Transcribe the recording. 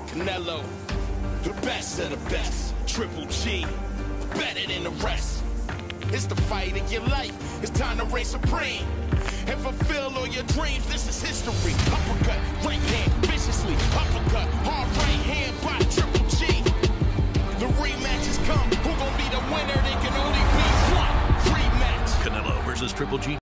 Canelo, the best of the best. Triple G, better than the rest. It's the fight of your life. It's time to reign supreme and fulfill all your dreams. This is history. Uppercut, right hand, viciously. Uppercut, hard right hand by Triple G. The rematches come. Who gonna be the winner? There can only be one rematch. Canelo versus Triple G.